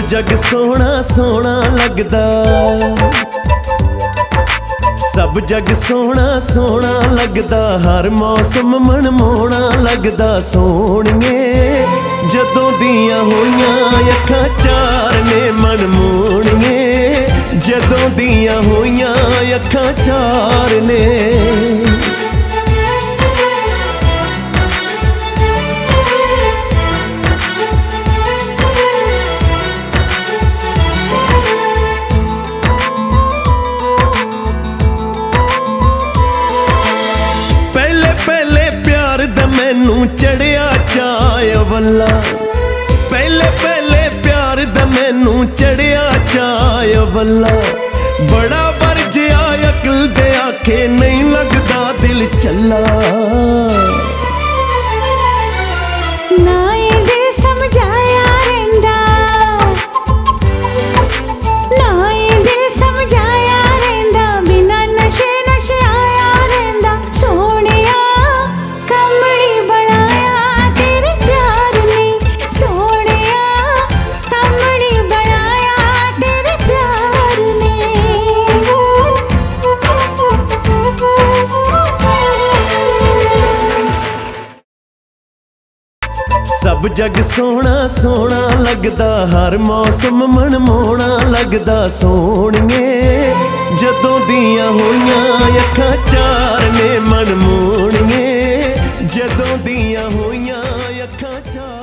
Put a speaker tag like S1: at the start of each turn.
S1: जग सोहना सोहना लगदा, सब जग सोहना सोहना लगदा, हर मौसम मनमोहना लगदा सोहणिए। जदों दियां होइयां अखां चार ने मनमोहणिए, जदों दियां होइयां अखां चार ने। मैनू चढ़िया चाय वल्ला, पहले पहले प्यार दा मैनू चढ़िया चाय वल्ला। बड़ा वरजिया अकल दे आखे नहीं लगदा दिल चला।
S2: ना ये समझाया रहिंदा, ना ये समझाया रहिंदा, बिना नशे नशे आया रहिंदा। सोहणिया कमली बनाया तेरे प्यार ने, सोहणिया कमली बनाया तेरे प्यार ने।
S1: सब जग सोहना सोहना लगदा, हर मौसम मनमोहना लगदा सोहणिए। जदों दियां होइयां अखां चार ने मनमोहणिए, जदों दियां होइयां अखां चार।